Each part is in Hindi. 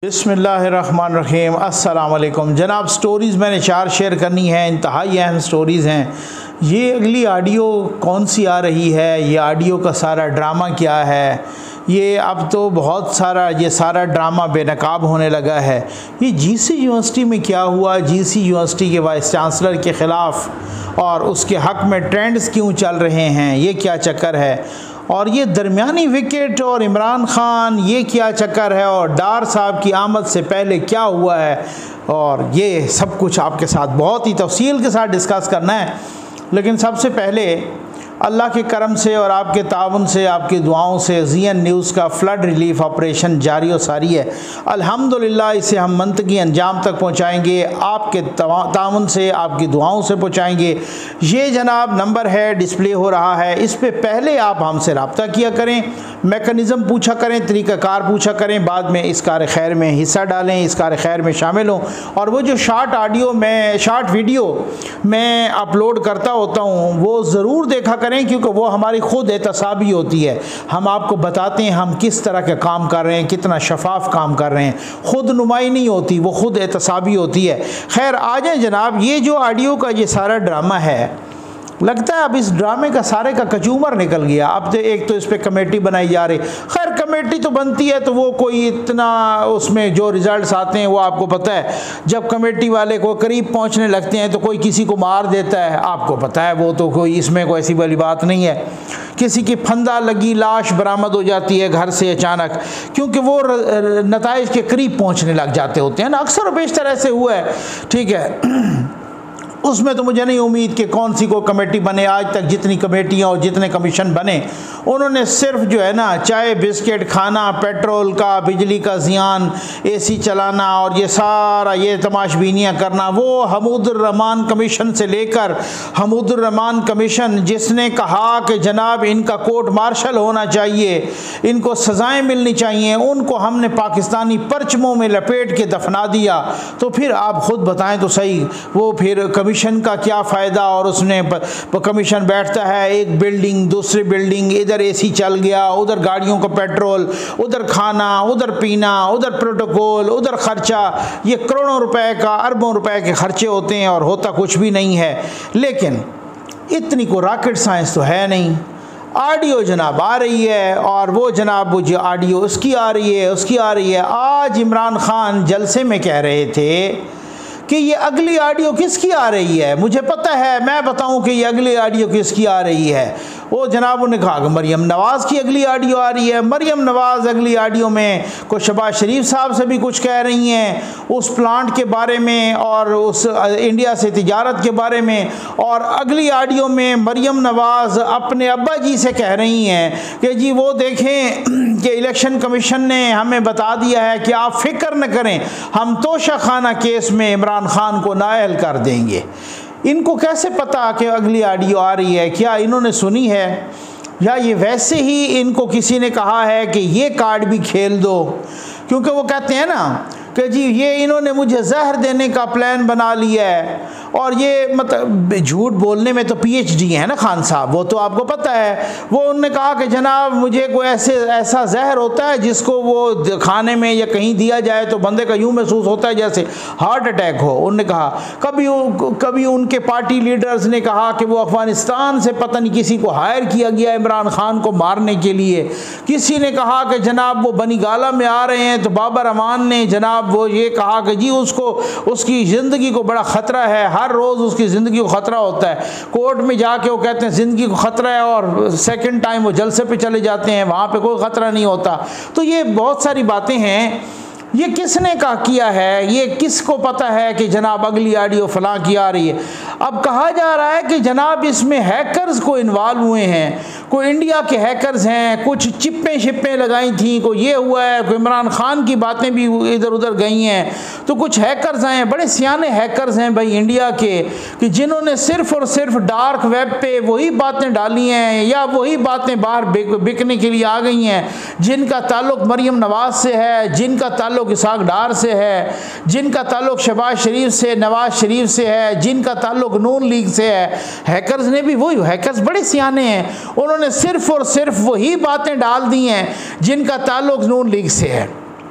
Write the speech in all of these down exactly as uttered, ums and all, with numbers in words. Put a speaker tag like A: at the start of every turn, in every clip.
A: बिस्मिल्लाहिर्रहमानिर्रहीम। अस्सलाम वालेकुम जनाब। स्टोरीज़ मैंने चार शेयर करनी है, इंतहाई अहम स्टोरीज़ हैं। ये अगली ऑडियो कौन सी आ रही है, ये ऑडियो का सारा ड्रामा क्या है, ये अब तो बहुत सारा ये सारा ड्रामा बेनकाब होने लगा है। ये जीसी यूनिवर्सिटी में क्या हुआ, जीसी यूनिवर्सिटी के वाइस चांसलर के ख़िलाफ़ और उसके हक़ में ट्रेंड्स क्यों चल रहे हैं, ये क्या चक्कर है, और ये दरमियानी विकेट और इमरान ख़ान ये क्या चक्कर है, और डार साहब की आमद से पहले क्या हुआ है, और ये सब कुछ आपके साथ बहुत ही तफसील के साथ डिस्कस करना है। लेकिन सबसे पहले अल्लाह के करम से और आपके ताउन से, आपकी दुआओं से ज़ीएन न्यूज़ का फ़्लड रिलीफ ऑपरेशन जारी और सारी है। अल्हम्दुलिल्लाह इसे हम मंतकी अंजाम तक पहुँचाएँगे, आपके ताउन से, आपकी दुआओं से पहुँचाएँगे। ये जनाब नंबर है, डिस्प्ले हो रहा है, इस पर पहले आप हमसे रब्ता किया करें, मेकनिज़म पूछा करें, तरीक़ाकार पूछा करें, बाद में इस कार खैर में हिस्सा डालें, इस कार खैर में शामिल हों। और वो जो शार्ट ऑडियो में शार्ट वीडियो मैं अपलोड करता होता हूँ वो ज़रूर देखा करें, क्योंकि वो हमारी ख़ुद एहतसाबी होती है। हम आपको बताते हैं हम किस तरह के काम कर रहे हैं, कितना शफाफ काम कर रहे हैं, ख़ुद नुमाई नहीं होती, वो ख़ुद एहतसाबी होती है। खैर आ जाए जनाब, ये जो ऑडियो का ये सारा ड्रामा है, लगता है अब इस ड्रामे का सारे का कचूमर निकल गया। अब तो एक तो इस पर कमेटी बनाई जा रही, खैर कमेटी तो बनती है तो वो कोई इतना उसमें जो रिज़ल्ट्स आते हैं वो आपको पता है। जब कमेटी वाले को करीब पहुंचने लगते हैं तो कोई किसी को मार देता है, आपको पता है, वो तो कोई इसमें कोई ऐसी वाली बात नहीं है। किसी की फंदा लगी लाश बरामद हो जाती है घर से अचानक, क्योंकि वो नताइज के करीब पहुँचने लग जाते होते हैं ना, अक्सर बेशतर ऐसे हुआ है। ठीक है, उसमें तो मुझे नहीं उम्मीद कि कौन सी को कमेटी बने। आज तक जितनी कमेटियां और जितने कमीशन बने उन्होंने सिर्फ जो है ना चाय बिस्किट खाना, पेट्रोल का, बिजली का ज़ियान, एसी चलाना और ये सारा ये तमाशबीनियाँ करना, वो हमूदुर रहमान कमीशन से लेकर हमूदुर रहमान कमीशन जिसने कहा कि जनाब इनका कोर्ट मार्शल होना चाहिए, इनको सज़ाएँ मिलनी चाहिए, उनको हमने पाकिस्तानी परचमों में लपेट के दफना दिया। तो फिर आप ख़ुद बताएँ तो सही, वो फिर कमीशन का क्या फ़ायदा। और उसने कमीशन बैठता है, एक बिल्डिंग दूसरी बिल्डिंग, इधर एसी चल गया, उधर गाड़ियों का पेट्रोल, उधर खाना, उधर पीना, उधर प्रोटोकॉल, उधर ख़र्चा, ये करोड़ों रुपए का, अरबों रुपए के खर्चे होते हैं और होता कुछ भी नहीं है। लेकिन इतनी को रॉकेट साइंस तो है नहीं। ऑडियो जनाब आ रही है और वो जनाब वो जो ऑडियो उसकी आ रही है उसकी आ रही है। आज इमरान ख़ान जलसे में कह रहे थे कि ये अगली ऑडियो किसकी आ रही है, मुझे पता है, मैं बताऊं कि ये अगली ऑडियो किसकी आ रही है। वो जनाब ने कहा कि मरियम नवाज़ की अगली ऑडियो आ रही है। मरियम नवाज़ अगली ऑडियो में कुछ शहबाज शरीफ साहब से भी कुछ कह रही हैं उस प्लांट के बारे में और उस इंडिया से तिजारत के बारे में, और अगली ऑडियो में मरियम नवाज़ अपने अब्बा जी से कह रही हैं कि जी वो देखें कि इलेक्शन कमीशन ने हमें बता दिया है कि आप फ़िक्र न करें, हम तोशा खाना केस में इमरान ख़ान को नाअहल कर देंगे। इनको कैसे पता कि अगली ऑडियो आ रही है? क्या इन्होंने सुनी है, या ये वैसे ही इनको किसी ने कहा है कि ये कार्ड भी खेल दो? क्योंकि वो कहते हैं ना कि जी ये इन्होंने मुझे जहर देने का प्लान बना लिया है, और ये मतलब झूठ बोलने में तो पीएचडी है ना खान साहब, वो तो आपको पता है। वो उन्होंने कहा कि जनाब मुझे कोई ऐसे ऐसा जहर होता है जिसको वो खाने में या कहीं दिया जाए तो बंदे का यूँ महसूस होता है जैसे हार्ट अटैक हो। उन्होंने कहा कभी कभी उनके पार्टी लीडर्स ने कहा कि वो अफ़गानिस्तान से पता नहीं किसी को हायर किया गया इमरान ख़ान को मारने के लिए। किसी ने कहा कि जनाब वो बनी गाला में आ रहे हैं, तो बाबर अमान ने जनाब वो ये कहा कि जी उसको उसकी ज़िंदगी को बड़ा ख़तरा है, हर रोज़ उसकी ज़िंदगी को ख़तरा होता है। कोर्ट में जाके वो कहते हैं ज़िंदगी को ख़तरा है, और सेकंड टाइम वो जलसे पे चले जाते हैं, वहाँ पे कोई ख़तरा नहीं होता। तो ये बहुत सारी बातें हैं। ये किसने कहा किया है, ये किसको पता है कि जनाब अगली ऑडियो फलां की आ रही है? अब कहा जा रहा है कि जनाब इसमें हैकर्स को इन्वॉल्व हुए हैं, कोई इंडिया के हैकर्स हैं, कुछ चिप्पें शिप्पें लगाई थी, कोई ये हुआ है, कोई इमरान ख़ान की बातें भी इधर उधर गई हैं। तो कुछ हैकर्स आए हैं, बड़े सियाने हैकर्स हैं भाई इंडिया के, कि जिन्होंने सिर्फ़ और सिर्फ डार्क वेब पे वही बातें डाली हैं या वही बातें बाहर बिकने के लिए आ गई हैं, जिनका ताल्लुक़ मरियम नवाज़ से है, जिनका ताल्लुक़ इसहाक डार से है, जिनका ताल्लुक़ शहबाज शरीफ से, नवाज शरीफ से है, जिनका ताल्लुक़ नून लीग से है। हैकर्स ने भी वही, हैकर्स बड़े सियाने हैं, उन्होंने सिर्फ़ और सिर्फ वही बातें डाल दी हैं जिनका ताल्लुक़ नून लीग से है।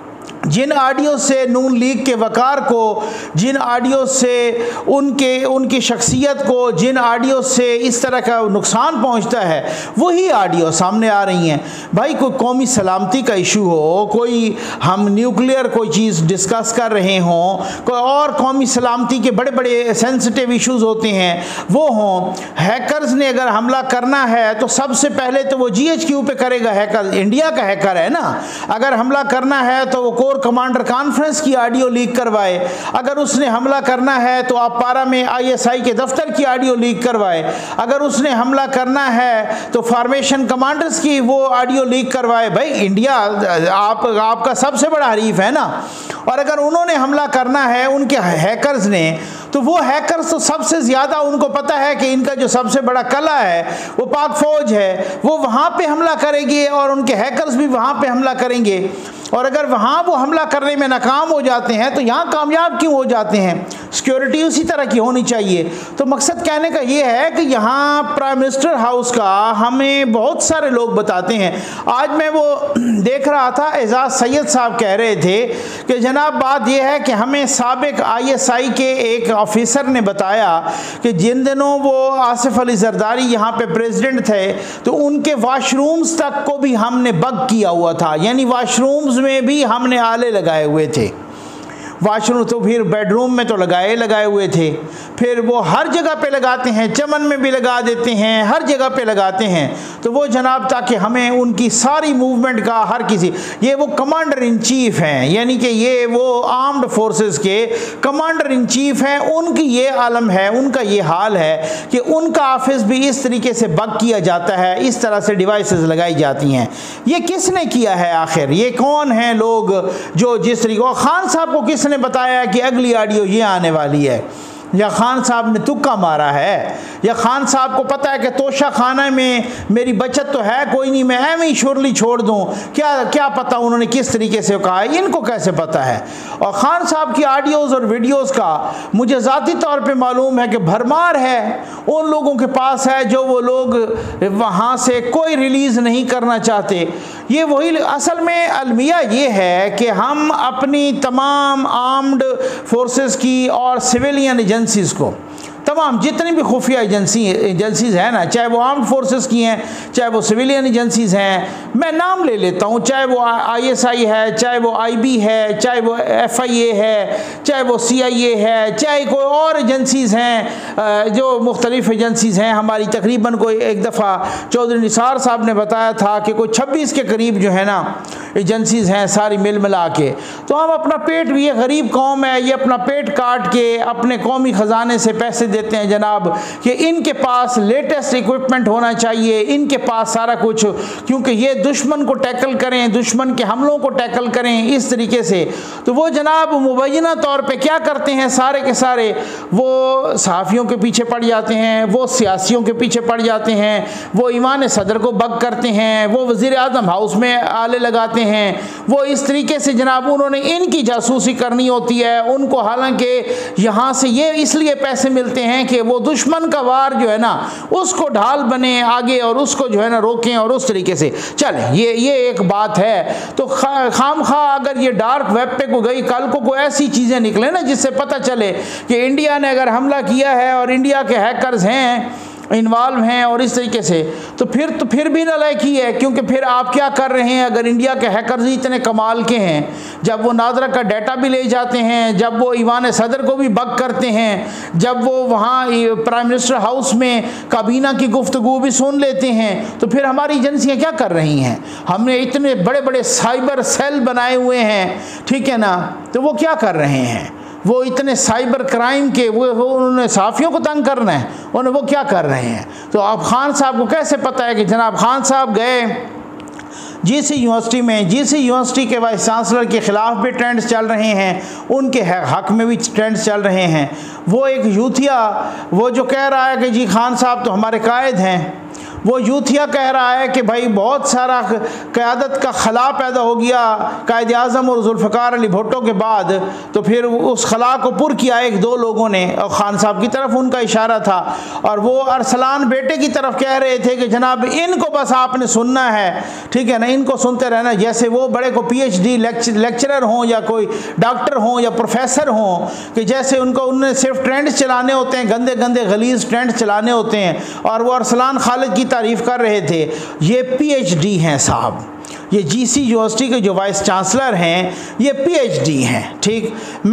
A: जिन ऑडियो से नून लीग के वकार को, जिन ऑडियो से उनके उनकी शख्सियत को, जिन ऑडियो से इस तरह का नुकसान पहुंचता है, वही ऑडियो सामने आ रही हैं। भाई कोई कौमी सलामती का इशू हो, कोई हम न्यूक्लियर कोई चीज़ डिस्कस कर रहे हों, कोई और कौमी सलामती के बड़े बड़े सेंसिटिव इश्यूज होते हैं, वो हों, हैकर्स ने अगर हमला करना है तो सबसे पहले तो वो जी एच क्यू पे करेगा। हैकर इंडिया का हैकर है ना, अगर हमला करना है तो वो कोर कमांडर कॉन्फ्रेंस की ऑडियो लीक करवाए, अगर उसने हमला करना है तो आप पारा में आई एस आई के दफ्तर की ऑडियो लीक करवाए, अगर उसने हमला करना है तो फॉर्मेशन कमांडर्स की वो ऑडियो लीक करवाए। भाई इंडिया आप आपका सबसे बड़ा हरीफ है ना, और अगर उन्होंने हमला करना है उनके हैकर्स ने, तो वो हैकर्स तो सबसे ज़्यादा उनको पता है कि इनका जो सबसे बड़ा कला है वो पाक फौज है, वो वहाँ पे हमला करेगी और उनके हैकर्स भी वहाँ पे हमला करेंगे। और अगर वहाँ वो हमला करने में नाकाम हो जाते हैं तो यहाँ कामयाब क्यों हो जाते हैं? सिक्योरिटी उसी तरह की होनी चाहिए। तो मकसद कहने का ये है कि यहाँ प्राइम मिनिस्टर हाउस का हमें बहुत सारे लोग बताते हैं। आज मैं वो देख रहा था, एजाज सैयद साहब कह रहे थे कि जनाब बात यह है कि हमें साबिक आई एस आई के एक ऑफिसर ने बताया कि जिन दिनों वो आसिफ अली जरदारी यहाँ पे प्रेसिडेंट थे तो उनके वाशरूम्स तक को भी हमने बग किया हुआ था, यानी वाशरूम्स में भी हमने आले लगाए हुए थे। वाशरूम तो फिर बेडरूम में तो लगाए लगाए हुए थे, फिर वो हर जगह पे लगाते हैं, चमन में भी लगा देते हैं, हर जगह पे लगाते हैं। तो वो जनाब ताकि हमें उनकी सारी मूवमेंट का हर किसी, ये वो कमांडर इन चीफ हैं, यानी कि ये वो आर्म्ड फोर्सेस के कमांडर इन चीफ हैं, उनकी ये आलम है, उनका ये हाल है कि उनका ऑफिस भी इस तरीके से बग किया जाता है, इस तरह से डिवाइसेस लगाई जाती हैं। ये किसने किया है आखिर? ये कौन हैं लोग जो जिस तरीके, खान साहब को किस ने बताया कि अगली ऑडियो ये आने वाली है? या खान साहब ने तुक्का मारा है, या खान साहब को पता है कि तोशा खाना में मेरी बचत तो है कोई नहीं, मैं एवं ही शुरली छोड़ दूं? क्या क्या पता उन्होंने किस तरीके से कहा है, इनको कैसे पता है? और खान साहब की ऑडियोज़ और वीडियोज़ का मुझे ज़ाती तौर पे मालूम है कि भरमार है, उन लोगों के पास है जो वो लोग वहाँ से कोई रिलीज़ नहीं करना चाहते। ये वही असल में अलमिया ये है कि हम अपनी तमाम आर्म्ड फोर्सेस की और सिविलियन एजेंसीज़ को, तमाम जितनी भी खुफिया एजेंसी एजेंसीज़ हैं ना, चाहे वो आर्म्ड फोर्सेस की हैं, चाहे वो सिविलियन एजेंसीज़ हैं, मैं नाम ले लेता हूँ, चाहे वो आई एस आई है, चाहे वो आई बी है, चाहे वो एफ आई ए है, चाहे वो सी आई ए है, चाहे कोई और एजेंसीज़ हैं जो मुख्तलिफ़ एजेंसीज़ हैं हमारी। तकरीबन कोई एक दफ़ा चौधरी निसार साहब ने बताया था कि कोई छब्बीस के करीब जो है ना एजेंसीज़ हैं सारी मिल मिला के। तो हम अपना पेट, ये गरीब कौम है, ये अपना पेट काट के अपने कौमी ख़जाने से पैसे देते हैं जनाब कि इनके पास लेटेस्ट इक्विपमेंट होना चाहिए, इनके पास सारा कुछ, क्योंकि ये दुश्मन को टैकल करें, दुश्मन के हमलों को टैकल करें इस तरीके से। तो वो जनाब मुबैना तौर पे क्या करते हैं, सारे के सारे वो सहाफ़ियों के पीछे पड़ जाते हैं, वो सियासियों के पीछे पड़ जाते हैं, वो ईमान सदर को बग करते हैं, वो वज़ीर आज़म हाउस में आले लगाते हैं, वो इस तरीके से जनाब उन्होंने इनकी जासूसी करनी होती है उनको, हालांकि यहाँ से ये इसलिए पैसे मिलते हैं कि वो दुश्मन का वार जो है ना उसको ढाल बने आगे और उसको जो है ना रोकें और उस तरीके से चले। ये ये एक बात है। तो खा, खाम खा अगर ये डार्क वेब पे को गई, कल को कोई ऐसी चीज़ें निकले ना जिससे पता चले कि इंडिया ने अगर हमला किया है और इंडिया के हैकर्स हैं इन्वॉल्व हैं और इस तरीके से, तो फिर तो फिर भी नालायकी है, क्योंकि फिर आप क्या कर रहे हैं? अगर इंडिया के हैकर्स ही इतने कमाल के हैं, जब वो नादरा का डाटा भी ले जाते हैं, जब वो ईवान सदर को भी बग करते हैं, जब वो वहाँ प्राइम मिनिस्टर हाउस में काबीना की गुफ्तगू भी सुन लेते हैं, तो फिर हमारी एजेंसियाँ क्या कर रही हैं? हमने इतने बड़े बड़े साइबर सेल बनाए हुए हैं, ठीक है ना, तो वो क्या कर रहे हैं? वो इतने साइबर क्राइम के वो, वो उन्होंने सहाफ़ियों को तंग करना है, उन्हें वो क्या कर रहे हैं? तो अब खान साहब को कैसे पता है कि जनाब खान साहब गए जी सी यूनिवर्सिटी में, जी सी यूनिवर्सिटी के वाइस चांसलर के ख़िलाफ़ भी ट्रेंड्स चल रहे हैं, उनके हक़ में भी ट्रेंड्स चल रहे हैं। वो एक यूथिया वो जो कह रहा है कि जी खान साहब तो हमारे कायद हैं, वो यूथिया कह रहा है कि भाई बहुत सारा क़यादत का खला पैदा हो गया कायद आज़म और जुल्फ़िकार अली भुट्टो के बाद, तो फिर उस खला को पुर किया एक दो लोगों ने, और ख़ान साहब की तरफ उनका इशारा था, और वो अरसलान बेटे की तरफ कह रहे थे कि जनाब इनको बस आपने सुनना है, ठीक है ना, इनको सुनते रहना, जैसे वो बड़े को पीएचडी लेक्चरर हों या कोई डॉक्टर हों या प्रोफेसर हों, कि जैसे उनको उन्हें सिर्फ ट्रेंड चलाने होते हैं, गंदे गंदे गलीज ट्रेंड चलाने होते हैं, और वो अरसलान खालिद की तारीफ़ कर रहे थे। ये पीएचडी हैं साहब, ये जीसी यूनिवर्सिटी के जो वाइस चांसलर हैं ये पीएचडी हैं, ठीक।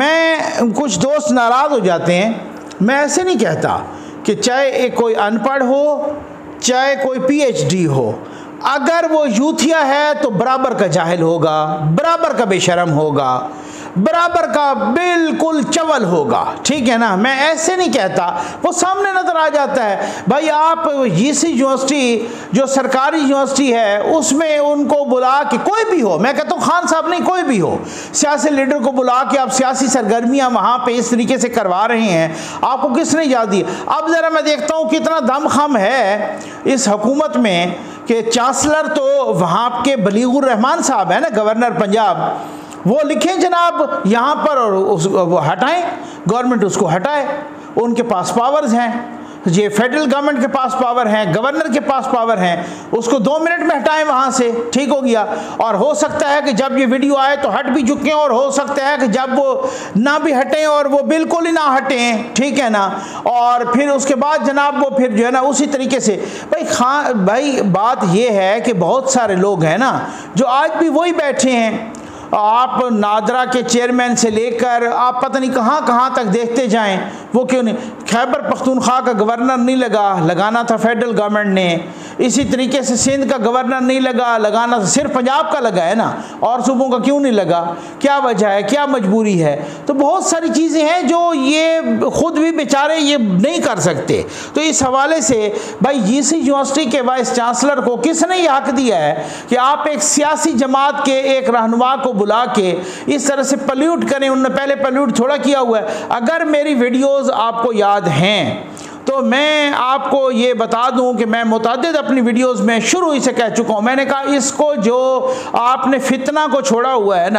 A: मैं कुछ दोस्त नाराज़ हो जाते हैं, मैं ऐसे नहीं कहता कि चाहे एक कोई अनपढ़ हो चाहे कोई पीएचडी हो, अगर वो यूथिया है तो बराबर का जाहिल होगा, बराबर का बेशरम होगा, बराबर का बिल्कुल चवल होगा, ठीक है ना। मैं ऐसे नहीं कहता, वो सामने नज़र आ जाता है। भाई आप जीसी यूनिवर्सिटी जो सरकारी यूनिवर्सिटी है उसमें उनको बुला के, कोई भी हो, मैं कहता हूँ खान साहब नहीं, कोई भी हो, सियासी लीडर को बुला के आप सियासी सरगर्मियाँ वहाँ पे इस तरीके से करवा रहे हैं, आपको किसने इजाज़त दी? अब ज़रा मैं देखता हूँ कितना दमखम है इस हुकूमत में कि चांसलर तो वहाँ के बलीगुर रहमान साहब है ना, गवर्नर पंजाब, वो लिखें जनाब यहाँ पर और उस वो हटाएं, गवर्नमेंट उसको हटाए, उनके पास पावर्स हैं, ये फेडरल गवर्नमेंट के पास पावर हैं, गवर्नर के पास पावर हैं, उसको दो मिनट में हटाएं वहाँ से, ठीक हो गया। और हो सकता है कि जब ये वीडियो आए तो हट भी चुके हैं, और हो सकता है कि जब वो ना भी हटें और वो बिल्कुल ही ना हटें, ठीक है ना, और फिर उसके बाद जनाब वो फिर जो है ना उसी तरीके से, भाई खान भाई बात ये है कि बहुत सारे लोग हैं ना जो आज भी वही बैठे हैं, आप नादरा के चेयरमैन से लेकर आप पता नहीं कहाँ कहाँ तक देखते जाएं, वो क्यों नहीं, खैबर पख्तूनख्वा का गवर्नर नहीं लगा, लगाना था फेडरल गवर्नमेंट ने, इसी तरीके से सिंध का गवर्नर नहीं लगा, लगाना था, सिर्फ पंजाब का लगा है ना, और सूबों का क्यों नहीं लगा, क्या वजह है, क्या मजबूरी है? तो बहुत सारी चीज़ें हैं जो ये खुद भी बेचारे ये नहीं कर सकते। तो इस हवाले से भाई जीसी यूनिवर्सिटी के वाइस चांसलर को किसने ये हक दिया है कि आप एक सियासी जमात के एक रहनुमा को बुला के इस तरह से पल्यूट करें? उन्होंने पहले पल्यूट थोड़ा किया हुआ है। अगर मेरी वीडियोस आपको याद हैं तो मैं आपको ये बता दूं कि मैं मुतअद्दिद अपनी वीडियोस में शुरू ही से कह चुका हूं, मैंने कहा इसको जो आपने फितना को छोड़ा हुआ है ना,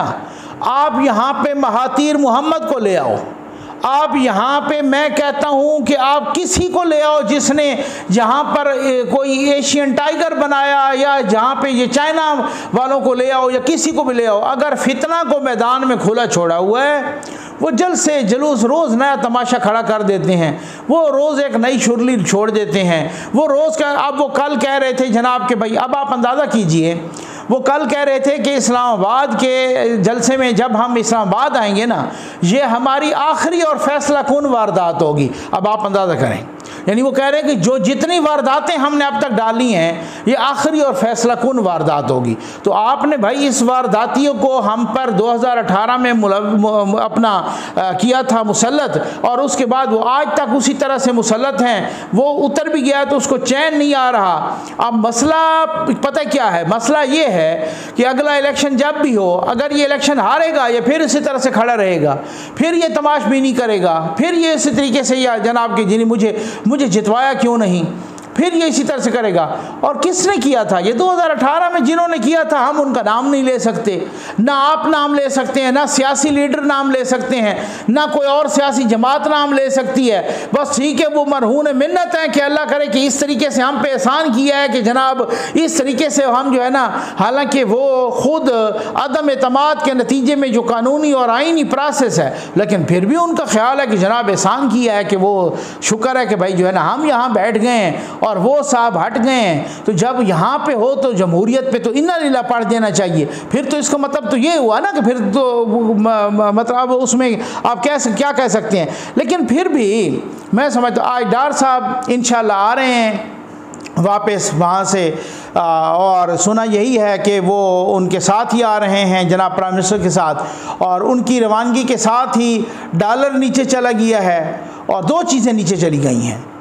A: आप यहाँ पे महातीर मोहम्मद को ले आओ, आप यहाँ पे मैं कहता हूँ कि आप किसी को ले आओ जिसने यहाँ पर कोई एशियन टाइगर बनाया, या जहाँ पे ये चाइना वालों को ले आओ, या किसी को भी ले आओ, अगर फितना को मैदान में खुला छोड़ा हुआ है, वो जल्द से जुलूस रोज़ नया तमाशा खड़ा कर देते हैं, वो रोज़ एक नई शुरली छोड़ देते हैं, वो रोज़ का। अब वो कल कह रहे थे जनाब के भाई, अब आप अंदाज़ा कीजिए, वो कल कह रहे थे कि इस्लामाबाद के जलसे में जब हम इस्लामाबाद आएंगे ना, ये हमारी आखिरी और फैसला कौन वारदात होगी। अब आप अंदाज़ा करें, यानी वो कह रहे हैं कि जो जितनी वारदातें हमने अब तक डाली हैं ये आखिरी और फैसला कौन वारदात होगी। तो आपने भाई इस वारदातियों को हम पर दो हज़ार अठारह में अपना आ, किया था मुसल्लत, और उसके बाद वो आज तक उसी तरह से मुसल्लत हैं। वो उतर भी गया तो उसको चैन नहीं आ रहा। अब मसला पता क्या है, मसला ये है कि अगला इलेक्शन जब भी हो, अगर ये इलेक्शन हारेगा ये फिर इसी तरह से खड़ा रहेगा, फिर ये तमाशबीनी करेगा, फिर ये इसी तरीके से, या जनाब के जिन्हें मुझे मुझे जितवाया क्यों नहीं, फिर ये इसी तरह से करेगा। और किसने किया था ये दो हज़ार अठारह में? जिन्होंने किया था हम उनका नाम नहीं ले सकते, ना आप नाम ले सकते हैं, ना सियासी लीडर नाम ले सकते हैं, ना कोई और सियासी जमात नाम ले सकती है। बस ठीक है, वो मरहून मिन्नत है कि अल्लाह करे कि इस तरीके से हम पे एहसान किया है कि जनाब इस तरीके से हम जो है ना, हालांकि वो खुद अदम एतमाद के नतीजे में जो कानूनी और आइनी प्रोसेस है, लेकिन फिर भी उनका ख्याल है कि जनाब एहसान किया है, कि वो शुक्र है कि भाई जो है ना हम यहाँ बैठ गए हैं और वो साहब हट गए हैं। तो जब यहाँ पे हो तो जमहूरियत पे तो इन्ना लीला पढ़ देना चाहिए। फिर तो इसका मतलब तो ये हुआ ना कि फिर तो मतलब उसमें आप कैसे क्या कह सकते हैं। लेकिन फिर भी मैं समझता आज डार साहब इंशाल्लाह आ रहे हैं वापस वहाँ से, आ, और सुना यही है कि वो उनके साथ ही आ रहे हैं जनाब प्राइम मिनिस्टर के साथ, और उनकी रवानगी के साथ ही डॉलर नीचे चला गया है और दो चीज़ें नीचे चली गई हैं।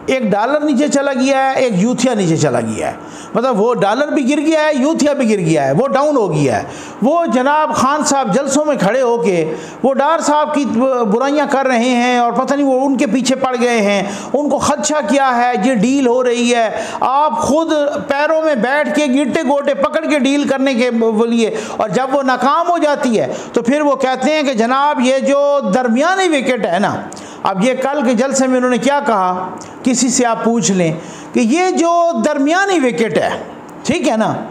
A: एक डॉलर नीचे चला गया है, एक यूथिया नीचे चला गया है। मतलब वो डॉलर भी गिर गया है, यूथिया भी गिर गया है, वो डाउन हो गया है। वो जनाब खान साहब जलसों में खड़े होके वो डार साहब की बुराइयां कर रहे हैं और पता नहीं वो उनके पीछे पड़ गए हैं, उनको खदशा किया है, ये डील हो रही है। आप खुद पैरों में बैठ के गिट्टे गोटे पकड़ के डील करने के बोलिए, और जब वो नाकाम हो जाती है तो फिर वो कहते हैं कि जनाब ये जो दरमियानी विकेट है ना, अब ये कल के जलसे में उन्होंने क्या कहा, किसी से आप पूछ लें कि ये जो दरमियानी विकेट है, ठीक है ना,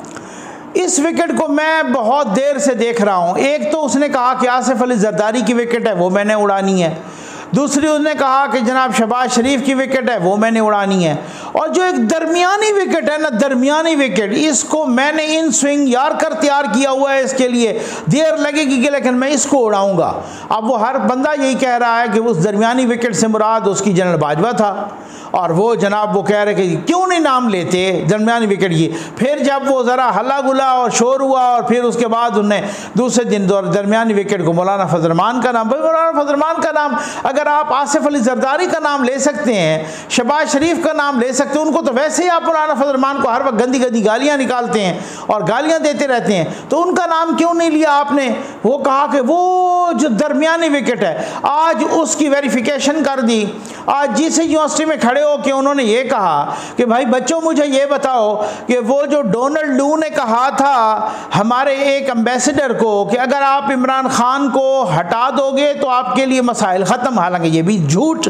A: इस विकेट को मैं बहुत देर से देख रहा हूँ। एक तो उसने कहा कि आसिफ अली जरदारी की विकेट है, वो मैंने उड़ानी है। दूसरी उसने कहा कि जनाब शहबाज शरीफ की विकेट है, वो मैंने उड़ानी है। और जो एक दरमियानी विकेट है ना, दरमियानी विकेट, इसको मैंने इन स्विंग यार्कर तैयार किया हुआ है, इसके लिए देर लगेगी कि लेकिन मैं इसको उड़ाऊंगा। अब वो हर बंदा यही कह रहा है कि उस दरमियानी विकेट से मुराद उसकी जनरल बाजवा था, और वो जनाब वो कह रहे कि क्यों नहीं नाम लेते दरमियानी विकेट की। फिर जब वो ज़रा हल्ला गुला और शोर हुआ और फिर उसके बाद उन्हें दूसरे दिन दरमियानी विकेट को मौलाना फजल रहमान का नाम, भाई मौलाना फजल रहमान का नाम, अगर आप आसिफ अली जरदारी का नाम ले सकते हैं, शहबाज शरीफ का नाम ले सकते हैं, उनको तो वैसे ही आप मौलाना फजल रहमान को हर वक्त गंदी गंदी गालियाँ निकालते हैं और गालियाँ देते रहते हैं, तो उनका नाम क्यों नहीं लिया आपने। वो कहा कि वो जो दरमियानी विकेट है, आज उसकी वेरिफिकेशन कर दी। आज जिस यूनिवर्सिटी में खड़े हो के उन्होंने ये कहा कि भाई बच्चों मुझे ये बताओ कि वो जो डोनाल्ड लू ने कहा था हमारे एक एम्बेसडर को कि अगर आप इमरान खान को हटा दोगे तो आपके लिए मसाइल ख़त्म, हालांकि ये भी झूठ,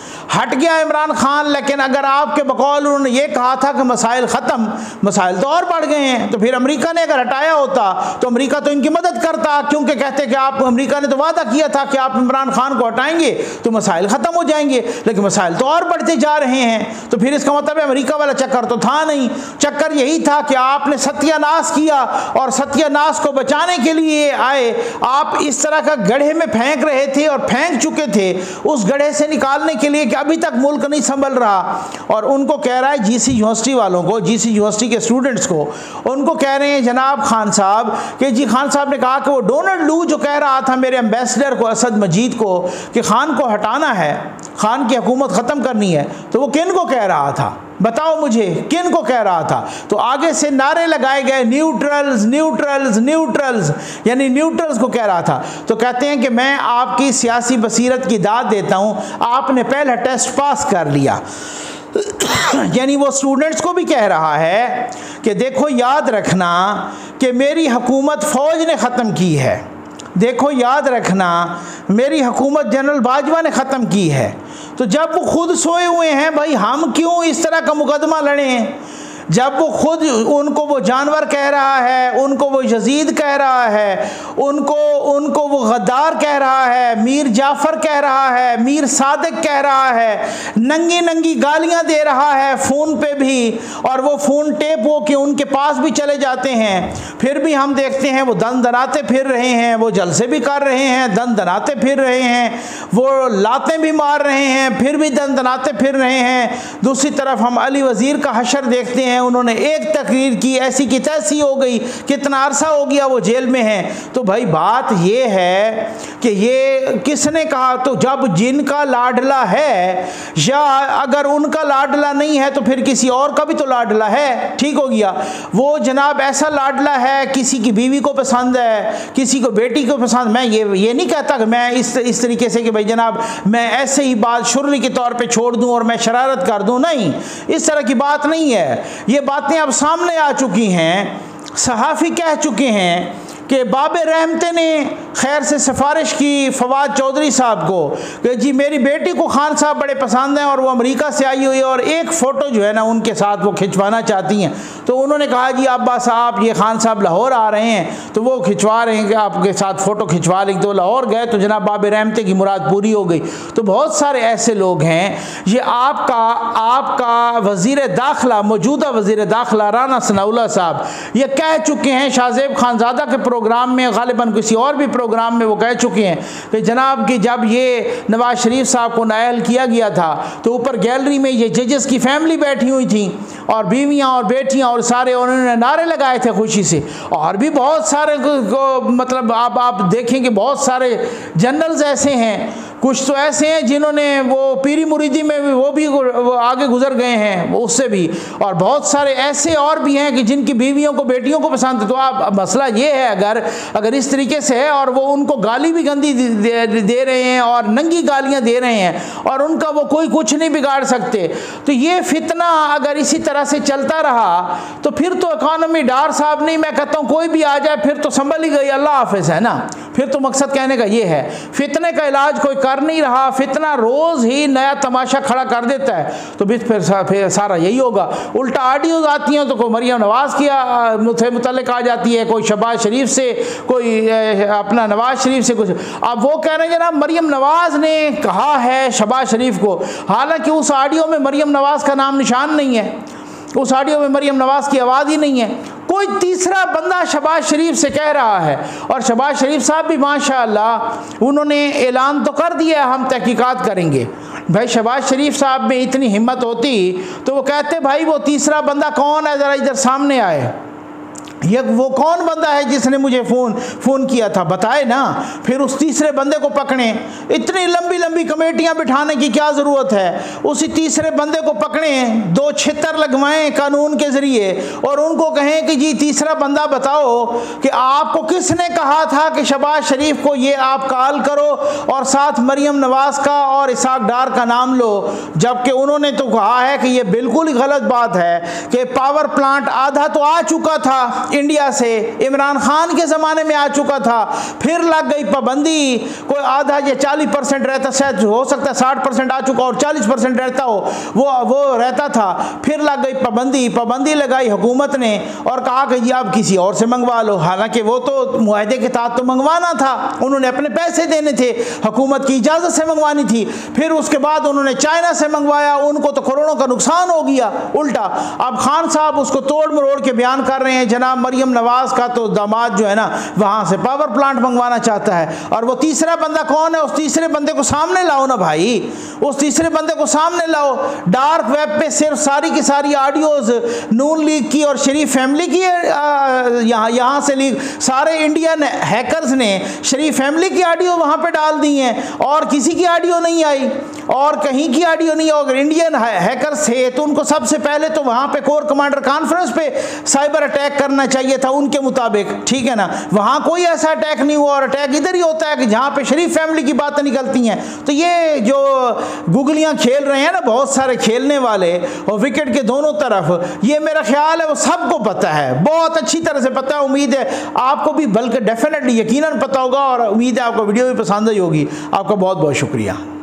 A: हट गया इमरान खान, लेकिन अगर आपके बकौल उन्होंने ये कहा था कि मसाइल ख़त्म, मसाइल तो और बढ़ गए हैं। तो फिर अमेरिका ने अगर हटाया होता तो अमेरिका तो इनकी मदद करता, क्योंकि कहते कि आप, अमेरिका ने तो वादा किया था कि आप इमरान खान को हटाएंगे तो मसाइल ख़त्म हो जाएंगे, लेकिन मसाइल तो और बढ़ते जा रहे हैं। तो फिर इसका मतलब है अमेरिका वाला चक्कर तो था नहीं, चक्कर यही था कि आपने सत्यानाश किया और सत्यानाश को बचाने के लिए आए, आप इस तरह का गड्ढे में फेंक रहे थे और फेंक चुके थे। उस गड्ढे से निकालने के लिए अभी तक मुल्क नहीं संभल रहा, और उनको कह रहा है जीसी यूनिवर्सिटी वालों को, जीसी यूनिवर्सिटी के स्टूडेंट्स को, उनको कह रहे हैं जनाब खान साहब कि जी खान साहब ने कहा कि वो डोनाल्ड लू जो कह रहा था मेरे एम्बेसडर को, असद मजीद को, कि खान को हटाना है, खान की हुकूमत ख़त्म करनी है, तो वो किन को कह रहा था, बताओ मुझे किन को कह रहा था। तो आगे से नारे लगाए गए, न्यूट्रल्स न्यूट्रल्स न्यूट्रल्स, यानी न्यूट्रल्स को कह रहा था। तो कहते हैं कि मैं आपकी सियासी बसीरत की दाद देता हूँ, आपने पहला टेस्ट पास कर लिया। यानी वो स्टूडेंट्स को भी कह रहा है कि देखो याद रखना कि मेरी हुकूमत फ़ौज ने ख़त्म की है, देखो याद रखना मेरी हुकूमत जनरल बाजवा ने ख़त्म की है। तो जब वो खुद सोए हुए हैं, भाई हम क्यों इस तरह का मुकदमा लड़ें, जब वो खुद उनको वो जानवर कह रहा है, उनको वो यजीद कह रहा है, उनको उनको वो गद्दार कह रहा है, मीर जाफ़र कह रहा है, मीर सादिक कह रहा है, नंगी नंगी गालियां दे रहा है फ़ोन पे भी, और वो फ़ोन टेप हो के उनके पास भी चले जाते हैं, फिर भी हम देखते हैं वो दन दनाते फिर रहे हैं, वो जलसे भी कर रहे हैं, दन दनाते फिर रहे हैं, वो लातें भी मार रहे हैं, फिर भी दन दनाते फिर रहे हैं। दूसरी तरफ हम अली वज़ीर का हशर देखते हैं, उन्होंने एक तकरीर की ऐसी की तैसी हो गई, कितना अरसा हो गया वो जेल में है। तो भाई बात ये है कि ये किसने कहा, तो जब जिनका लाडला है, या अगर उनका लाडला नहीं है तो फिर किसी और का भी तो लाडला है, ठीक हो गया। वो जनाब ऐसा लाडला है, किसी की बीवी को पसंद है, किसी को बेटी को पसंद। मैं ये ये नहीं कहता कि मैं इस इस तरीके से कि भाई जनाब मैं ऐसे ही बात शुर्री के तौर पे छोड़ दूं और मैं शरारत कर दूं, नहीं, इस तरह की बात नहीं है। ये बातें अब सामने आ चुकी हैं, सहाफ़ी कह चुके हैं कि बाबे रहमते ने खैर से सिफारिश की फवाद चौधरी साहब को कि जी मेरी बेटी को खान साहब बड़े पसंद हैं और वो अमेरिका से आई हुई है और एक फ़ोटो जो है ना उनके साथ वो खिंचवाना चाहती हैं। तो उन्होंने कहा जी अब्बा साहब ये खान साहब लाहौर आ रहे हैं तो वो खिंचवा रहे हैं कि आपके साथ फ़ोटो खिंचवा लेंगे। तो लाहौर गए तो जनाब बाबे रहमते की मुराद पूरी हो गई। तो बहुत सारे ऐसे लोग हैं, ये आपका आपका वज़ीर दाखिला, मौजूदा वज़ीर दाखिला राना सनाउल्लाह साहब ये कह चुके हैं, शाहजेब खानज़ादा के प्रोग्राम में, गालिबन किसी और भी प्रोग्राम में वो कह चुके हैं कि जनाब कि जब ये नवाज शरीफ साहब को नायल किया गया था तो ऊपर गैलरी में ये जजेस की फैमिली बैठी हुई थी और बीवियां और बेटियां और सारे, उन्होंने नारे लगाए थे खुशी से। और भी बहुत सारे को, को, मतलब आप आप देखें कि बहुत सारे जनरल्स ऐसे हैं कुछ तो ऐसे हैं जिन्होंने वो पीरी मुरीदी में भी वो भी वो आगे गुजर गए हैं वो उससे भी, और बहुत सारे ऐसे और भी हैं कि जिनकी बीवियों को बेटियों को पसंद है। तो आप मसला ये है, अगर अगर इस तरीके से है और वो उनको गाली भी गंदी दे, दे रहे हैं और नंगी गालियां दे रहे हैं और उनका वो कोई कुछ नहीं बिगाड़ सकते, तो ये फितना अगर इसी तरह से चलता रहा तो फिर तो इकॉनमी डार साहब नहीं, मैं कहता हूँ कोई भी आ जाए फिर तो संभल ही गई, अल्लाह हाफिज, है ना। फिर तो मकसद कहने का ये है, फितने का इलाज कोई कर नहीं रहा, फितना रोज ही नया तमाशा खड़ा कर देता है, तो फिर फिर सारा यही होगा। उल्टा ऑडियोज आती हैं तो कोई मरियम नवाज की से मुतल्लिक आ जाती है, कोई शहबाज शरीफ से, कोई अपना नवाज शरीफ से कुछ। अब वो कह रहे हैं जनाब मरियम नवाज ने कहा है शहबाज शरीफ को, हालांकि उस ऑडियो में मरियम नवाज का नाम निशान नहीं है, उस ऑडियो में मरियम नवाज की आवाज़ ही नहीं है, कोई तीसरा बंदा शहबाज शरीफ से कह रहा है। और शहबाज शरीफ साहब भी माशाअल्लाह उन्होंने ऐलान तो कर दिया हम तहकीकात करेंगे। भाई शहबाज शरीफ साहब में इतनी हिम्मत होती तो वो कहते भाई वो तीसरा बंदा कौन है, ज़रा इधर सामने आए, ये वो कौन बंदा है जिसने मुझे फ़ोन फ़ोन किया था, बताए ना। फिर उस तीसरे बंदे को पकड़ें, इतनी लंबी लंबी कमेटियां बिठाने की क्या ज़रूरत है, उसी तीसरे बंदे को पकड़ें, दो छितर लगवाएं कानून के ज़रिए और उनको कहें कि जी तीसरा बंदा बताओ कि आपको किसने कहा था कि शहबाज शरीफ को ये आप कॉल करो और साथ मरियम नवाज का और इसाक डार का नाम लो, जबकि उन्होंने तो कहा है कि ये बिल्कुल ही गलत बात है कि पावर प्लांट आधा तो आ चुका था इंडिया से, इमरान खान के ज़माने में आ चुका था, फिर लग गई पाबंदी, कोई आधा या चालीस परसेंट रहता, शायद हो सकता है साठ परसेंट आ चुका और चालीस परसेंट रहता हो, वो वो रहता था, फिर लग गई पाबंदी, पाबंदी लगाई हुकूमत ने और कहा कि जी आप किसी और से मंगवा लो, हालांकि वो तो मुआहदे के तहत तो मंगवाना था, उन्होंने अपने पैसे देने थे, हुकूमत की इजाज़त से मंगवानी थी, फिर उसके बाद उन्होंने चाइना से मंगवाया, उनको तो करोड़ों का नुकसान हो गया उल्टा। अब खान साहब उसको तोड़ मरोड़ के बयान कर रहे हैं, जनाब मरियम नवाज का तो दामाद जो है ना वहां से पावर प्लांट मंगवाना चाहता है, और वो तीसरा बंदा कौन है, उस तीसरे बंदे को सामने लाओ ना भाई, उस तीसरे बंदे को सामने लाओ। डार्क वेब पे सिर्फ सारी की सारी ऑडियोज नून लीग की और शरीफ फैमिली की यहाँ यहाँ से लीग, सारे इंडियन हैकर्स ने शरीफ फैमिली की ऑडियो वहां पे डाल दी हैं और किसी की ऑडियो नहीं आई और कहीं की ऑडियो नहीं। अगर इंडियन हैकर्स थे तो उनको सबसे पहले तो वहां पे कोर कमांडर कॉन्फ्रेंस पे साइबर अटैक करना चाहिए था उनके मुताबिक, ठीक है ना। वहां कोई ऐसा अटैक नहीं हुआ और अटैक इधर ही होता है कि जहां पे शरीफ फैमिली की बातें निकलती हैं। तो ये जो गुगलियां खेल रहे हैं ना बहुत सारे खेलने वाले और विकेट के दोनों तरफ, ये मेरा ख्याल है वो सबको पता है, बहुत अच्छी तरह से पता है। उम्मीद है आपको भी, बल्कि डेफिनेटली यकीनन पता होगा, और उम्मीद है आपको वीडियो भी पसंद आई होगी। आपका बहुत बहुत शुक्रिया।